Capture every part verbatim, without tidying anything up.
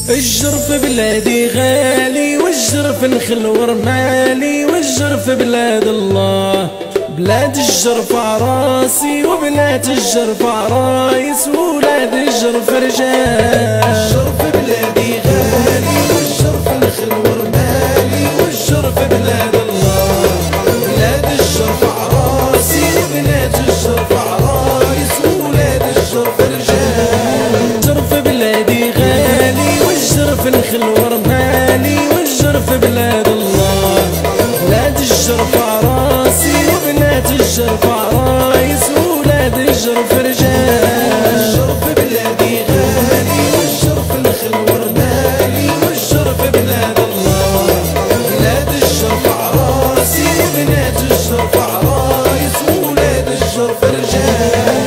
الجرف بلادي غالي والجرف نخل ورمالي والجرف بلاد الله. بلاد الجرف عراسي وبنات الجرف عرايس وولاد الجرف رجال. الجرف بلادي غالي والجرف نخل ورمالي والجرف بلاد الله. بلاد الجرف عراسي وبنات الجرف عرايس وولاد الجرف رجال. الجرف بلادي غالي والجرف نخل ورمالي والجرف بلاد الله. بلاد الجرف عراسي وبنات الجرف عرايس وولاد الجرف رجال. الجرف بلادي غالي والجرف نخل ورمالي والجرف بلاد الله. بلاد الجرف عراسي وبنات الجرف عرايس وولاد الجرف رجال.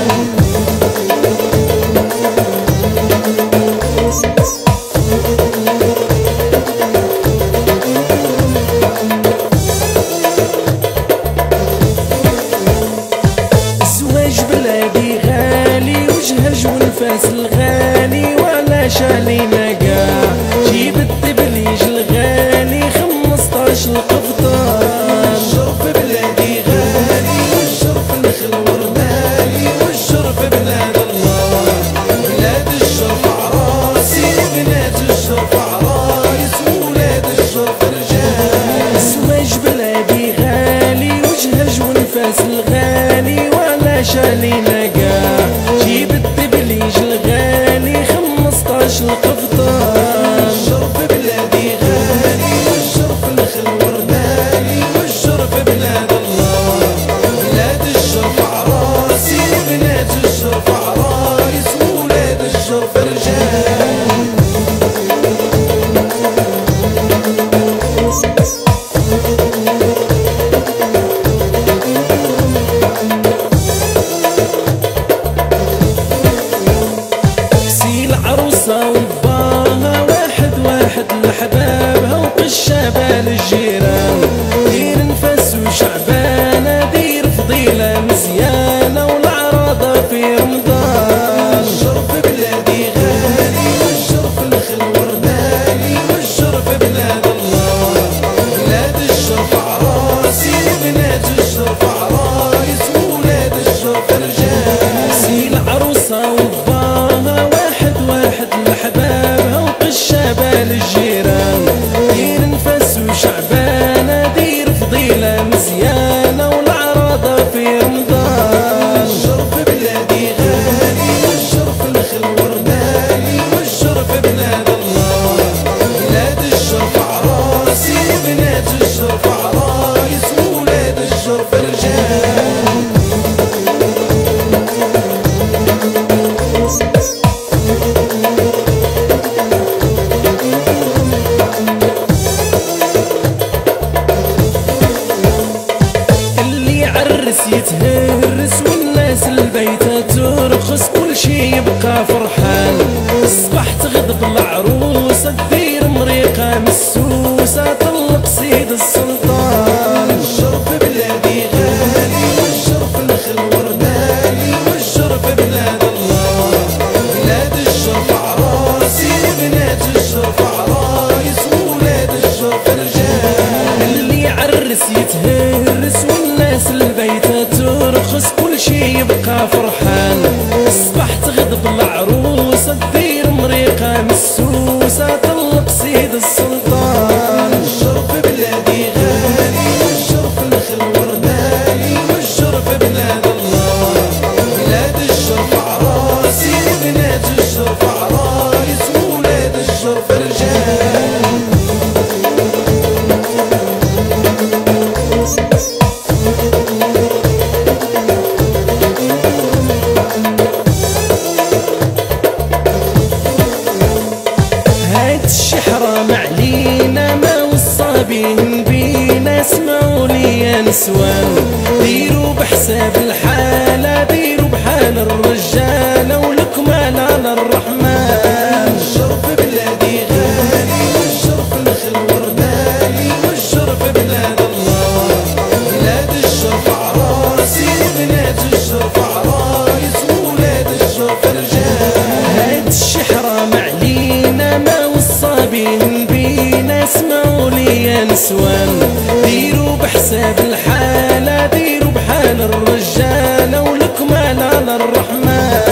بلادي غالي وجهج والنفاس الغالي وعلى شالينا قاع. جيب الدبليج الغالي خمسطاش القفطان. الجرف بلادي غالي والجرف نخل ورمالي والجرف بلاد الله. بلاد الجرف عراسي وبنات الجرف عرايس وولاد الجرف رجال. الزواج بلادي غالي وجهج والنفاس الغالي شالينا قاع. جيب الدبليج الغالي خمسطاش القفطان. الجرف بلادي غالي والجرف نخل ورمالي والجرف بلاد الله. بلاد الجرف عراسي وبنات الجرف عرايس وولاد الجرف رجال. عروسة وباها واحد واحد لحبابها وقشابة للجيران. دير نفس وشعبانة دير فضيلة مزيانة والعراضة في رمضان. الجرف بلادي غالي والجرف نخل ورمالي والجرف بلاد الله. بلاد الجرف عراسي وبنات الجرف عرايس وولاد الجرف رجال. سيل عروسة وباها واحد لحبابها وقشابة للجيران. دير نفس وشعبانة دير فضيلة مزيانة والعراضة في رمضان. الجرف بلادي غالي والجرف نخل ورمالي والجرف بلاد الله. بلاد الجرف عراسي وبنات الجرف عرايس وولاد الجرف رجال. يتهرس والناس البيتة ترخص كل شي يبقى فرحان. الصبح تغضب العروسة دير مريقة مسوسة طلق سيد السلطان. الجرف بلادي غالي والجرف نخل ورمالي والجرف بلاد الله. بلاد الجرف عراسي وبنات الجرف عرايس وولاد الجرف رجال. اللي يعرس يتهرس والناس البيتة ترخص كل شي يبقى فرحان. الصبح تغضب العروسة دير مريقة مسوسة طلق سيد السلطان. الجرف بلادي غالي والجرف نخل ورمالي والجرف بلاد الله. بلاد الجرف عراسي وبنات الجرف عرايس وولاد الجرف رجال. حرام علينا ما وصى بين بينا. اسمعوا لي يا نسوان ديروا بحساب الحالة ديروا بحال الرجالة ولكم على الرحمن. الجرف بلادي غالي والجرف نخل ورمالي والجرف بلاد الله. بلاد الجرف عراسي وبنات الجرف عرايس وولاد الجرف رجال. هاد الشي حرام علينا ما وصى نسوان. ديروا بحساب الحالة ديروا بحال الرجالة، والكمال على الرحمن.